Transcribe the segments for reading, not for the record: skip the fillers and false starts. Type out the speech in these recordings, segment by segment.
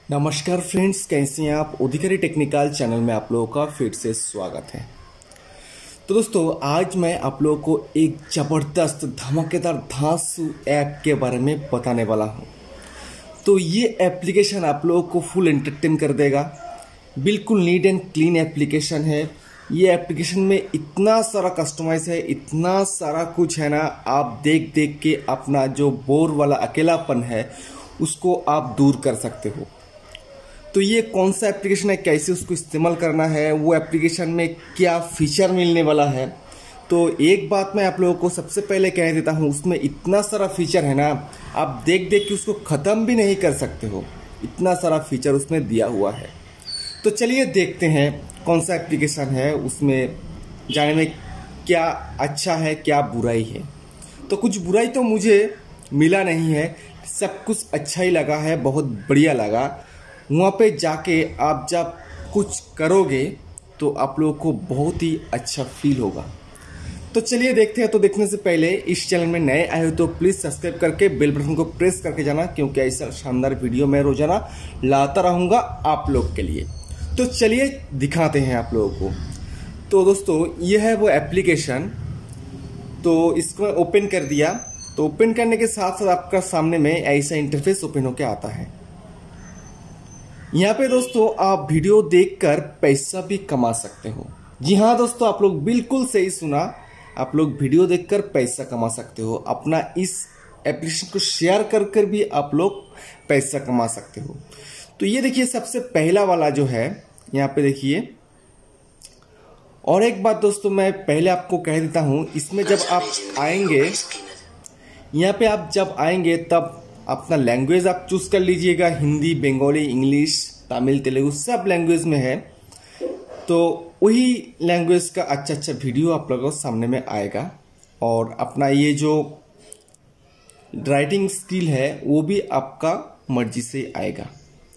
नमस्कार फ्रेंड्स, कैसे हैं आप। अधिकारी टेक्निकल चैनल में आप लोगों का फिर से स्वागत है। तो दोस्तों, आज मैं आप लोगों को एक ज़बरदस्त धमाकेदार धांसू ऐप के बारे में बताने वाला हूं। तो ये एप्लीकेशन आप लोगों को फुल एंटरटेन कर देगा। बिल्कुल नीट एंड क्लीन एप्लीकेशन है। ये एप्लीकेशन में इतना सारा कस्टमाइज है, इतना सारा कुछ है ना, आप देख देख के अपना जो बोर वाला अकेलापन है उसको आप दूर कर सकते हो। तो ये कौन सा एप्लीकेशन है, कैसे उसको इस्तेमाल करना है, वो एप्लीकेशन में क्या फीचर मिलने वाला है। तो एक बात मैं आप लोगों को सबसे पहले कह देता हूँ, उसमें इतना सारा फीचर है ना, आप देख देख के उसको ख़त्म भी नहीं कर सकते हो। इतना सारा फीचर उसमें दिया हुआ है। तो चलिए देखते हैं कौन सा एप्लीकेशन है, उसमें जाने में क्या अच्छा है क्या बुराई है। तो कुछ बुराई तो मुझे मिला नहीं है, सब कुछ अच्छा ही लगा है, बहुत बढ़िया लगा। वहाँ पे जाके आप जब कुछ करोगे तो आप लोगों को बहुत ही अच्छा फील होगा। तो चलिए देखते हैं। तो देखने से पहले इस चैनल में नए आए हो तो प्लीज़ सब्सक्राइब करके बेल बटन को प्रेस करके जाना, क्योंकि ऐसा शानदार वीडियो मैं रोजाना लाता रहूँगा आप लोग के लिए। तो चलिए दिखाते हैं आप लोगों को। तो दोस्तों, ये है वो एप्लीकेशन। तो इसको मैं ओपन कर दिया। तो ओपन करने के साथ साथ आपका सामने में ऐसा इंटरफेस ओपन होकर आता है। यहाँ पे दोस्तों आप वीडियो देखकर पैसा भी कमा सकते हो। जी हाँ दोस्तों, आप लोग बिल्कुल सही सुना, आप लोग वीडियो देखकर पैसा कमा सकते हो। अपना इस एप्लीकेशन को शेयर कर कर भी आप लोग पैसा कमा सकते हो। तो ये देखिए, सबसे पहला वाला जो है यहाँ पे देखिए। और एक बात दोस्तों मैं पहले आपको कह देता हूँ, इसमें जब आप आएंगे, यहाँ पे आप जब आएंगे तब अपना लैंग्वेज आप चूज कर लीजिएगा। हिंदी, बंगाली, इंग्लिश, तमिल, तेलुगु सब लैंग्वेज में है। तो वही लैंग्वेज का अच्छा अच्छा वीडियो आप लोगों के सामने में आएगा। और अपना ये जो राइटिंग स्किल है वो भी आपका मर्जी से आएगा।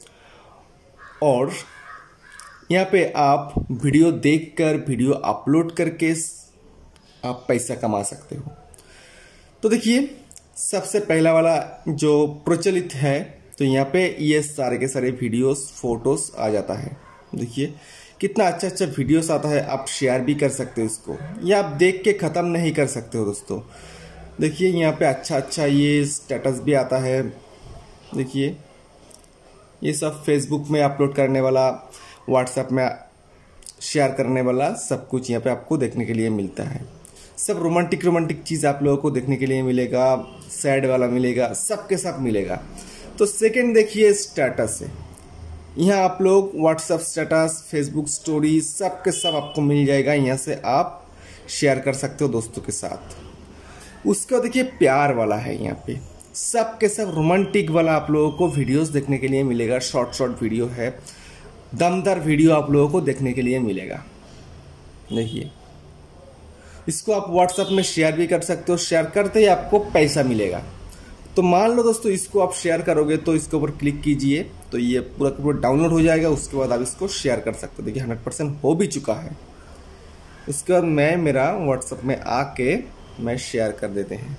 और यहाँ पे आप वीडियो देखकर, वीडियो अपलोड करके आप पैसा कमा सकते हो। तो देखिए, सबसे पहला वाला जो प्रचलित है, तो यहाँ पे ये सारे के सारे वीडियोस, फोटोस आ जाता है। देखिए कितना अच्छा अच्छा वीडियोस आता है। आप शेयर भी कर सकते हो इसको, या आप देख के ख़त्म नहीं कर सकते हो दोस्तों। देखिए यहाँ पे अच्छा अच्छा ये स्टेटस भी आता है। देखिए ये सब फेसबुक में अपलोड करने वाला, व्हाट्सएप में शेयर करने वाला, सब कुछ यहाँ पे आपको देखने के लिए मिलता है। सब रोमांटिक रोमांटिक चीज़ आप लोगों को देखने के लिए मिलेगा, सैड वाला मिलेगा, सबके सब मिलेगा। तो सेकंड देखिए, स्टेटस है। यहाँ आप लोग व्हाट्सएप स्टेटस, फेसबुक स्टोरी, सब के सब आपको मिल जाएगा। यहाँ से आप शेयर कर सकते हो दोस्तों के साथ। उसका देखिए प्यार वाला है, यहाँ पे सब के सब रोमांटिक वाला आप लोगों को वीडियोस देखने के लिए मिलेगा। शॉर्ट शॉर्ट वीडियो है, दमदार वीडियो आप लोगों को देखने के लिए मिलेगा। देखिए इसको आप व्हाट्सएप में शेयर भी कर सकते हो, शेयर करते ही आपको पैसा मिलेगा। तो मान लो दोस्तों, इसको आप शेयर करोगे तो इसके ऊपर क्लिक कीजिए, तो ये पूरा का पूरा डाउनलोड हो जाएगा। उसके बाद आप इसको शेयर कर सकते हो। देखिए 100% हो भी चुका है। उसके बाद मैं मेरा व्हाट्सएप में आके मैं शेयर कर देते हैं।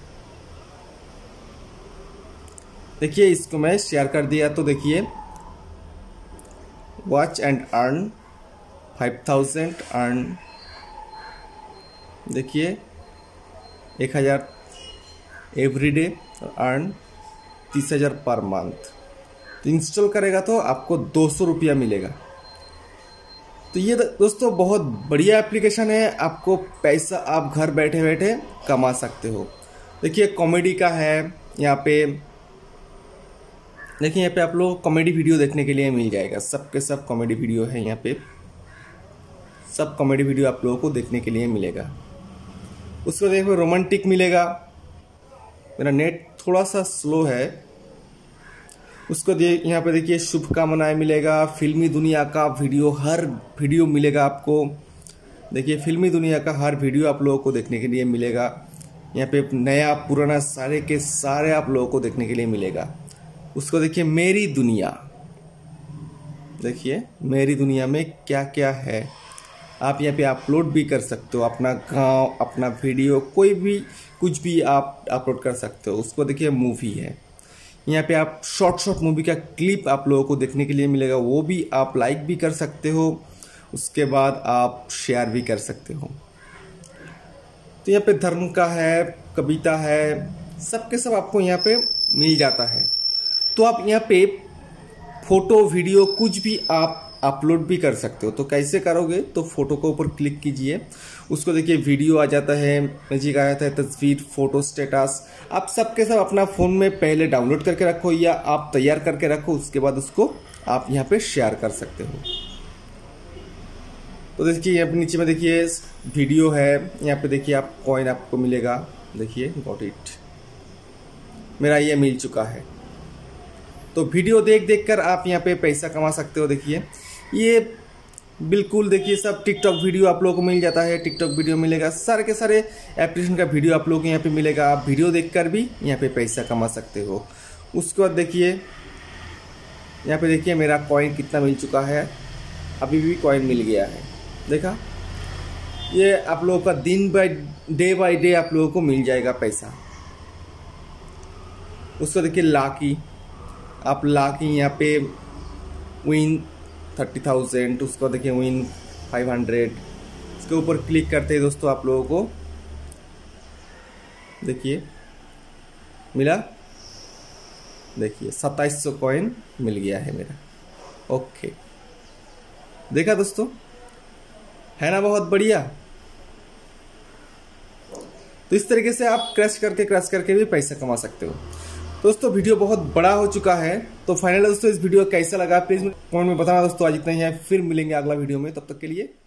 देखिए इसको मैं शेयर कर दिया। तो देखिए वॉच एंड अर्न 5000 अर्न, देखिए 1000 एवरीडे, अर्न 30,000 पर मंथ। तो इंस्टॉल करेगा तो आपको 200 रुपया मिलेगा। तो ये दोस्तों बहुत बढ़िया एप्लीकेशन है। आपको पैसा आप घर बैठे बैठे कमा सकते हो। देखिए कॉमेडी का है यहाँ पे। देखिए यहाँ पे आप लोग कॉमेडी वीडियो देखने के लिए मिल जाएगा। सबके सब कॉमेडी वीडियो है यहाँ पे। सब कॉमेडी वीडियो आप लोगों को देखने के लिए मिलेगा। उसको देखो रोमांटिक मिलेगा। मेरा नेट थोड़ा सा स्लो है। उसको यहाँ पे देखिए शुभकामनाएं मिलेगा। फिल्मी दुनिया का वीडियो, हर वीडियो मिलेगा आपको। देखिए फिल्मी दुनिया का हर वीडियो आप लोगों को देखने के लिए मिलेगा। यहाँ पे नया पुराना सारे के सारे आप लोगों को देखने के लिए मिलेगा। उसको देखिए मेरी दुनिया। देखिए मेरी दुनिया में क्या क्या है, आप यहाँ पे अपलोड भी कर सकते हो। अपना गांव, अपना वीडियो, कोई भी कुछ भी आप अपलोड कर सकते हो। उसको देखिए मूवी है। यहाँ पे आप शॉर्ट मूवी का क्लिप आप लोगों को देखने के लिए मिलेगा, वो भी आप लाइक भी कर सकते हो, उसके बाद आप शेयर भी कर सकते हो। तो यहाँ पे धर्म का है, कविता है, सबके सब आपको यहाँ पे मिल जाता है। तो आप यहाँ पे फोटो वीडियो कुछ भी आप अपलोड भी कर सकते हो। तो कैसे करोगे, तो फोटो को ऊपर क्लिक कीजिए, उसको देखिए वीडियो आ जाता है, मैजिक आ जाता है, तस्वीर, फोटो, स्टेटस। आप सबके सब अपना फ़ोन में पहले डाउनलोड करके रखो या आप तैयार करके रखो, उसके बाद उसको आप यहाँ पे शेयर कर सकते हो। तो देखिए यहाँ पे नीचे में देखिए वीडियो है, यहाँ पे देखिए आप कॉइन आपको मिलेगा, देखिए गॉट इट, मेरा ये मिल चुका है। तो वीडियो देख देख कर आप यहाँ पे पैसा कमा सकते हो। देखिए ये बिल्कुल देखिए सब टिकटॉक वीडियो आप लोगों को मिल जाता है, टिकटॉक वीडियो मिलेगा, सारे के सारे एप्लीकेशन का वीडियो आप लोगों को यहाँ पे मिलेगा। आप वीडियो देखकर भी यहाँ पे पैसा कमा सकते हो। उसके बाद देखिए यहाँ पे देखिए मेरा कॉइन कितना मिल चुका है, अभी भी कॉइन मिल गया है, देखा। ये आप लोगों का दिन बाय डे आप लोगों को मिल जाएगा पैसा। उसको देखिए लाकी, आप लाकी यहाँ पे विन 30,000, उसको देखिए विन 500, इसके ऊपर क्लिक करते हैं दोस्तों आप लोगों को देखिए मिला, देखिए 2700 कॉइन मिल गया है मेरा। ओके, देखा दोस्तों, है ना बहुत बढ़िया। तो इस तरीके से आप क्रैश करके भी पैसा कमा सकते हो। दोस्तों वीडियो बहुत बड़ा हो चुका है, तो फाइनल दोस्तों इस वीडियो कैसा लगा प्लीज कमेंट में बताना दोस्तों। आज इतना ही है, फिर मिलेंगे अगला वीडियो में, तब तक के लिए